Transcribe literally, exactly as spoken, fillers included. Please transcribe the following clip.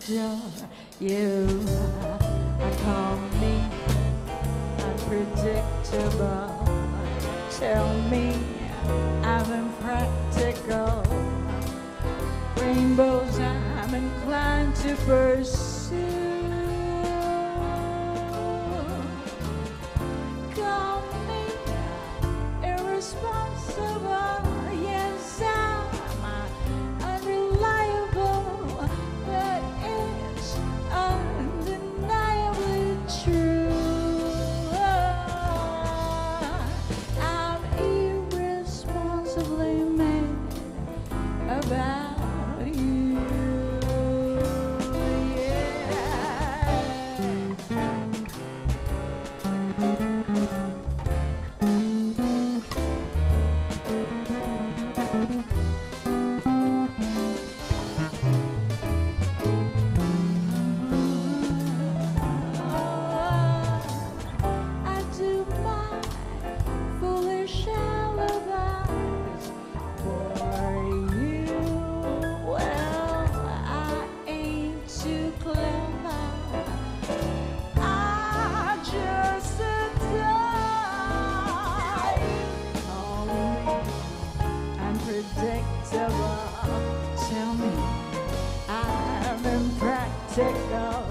adore you. I call me unpredictable. Tell me I'm impractical. Rainbows I'm inclined to pursue. Call me irresponsible. Yes, I'm unreliable, but it's undeniably true. I'm irresponsibly made about you. I do my foolish alibis for you. Well, I ain't too clever. I just adore you. Call me unpredictable. Tell me I'm impractical.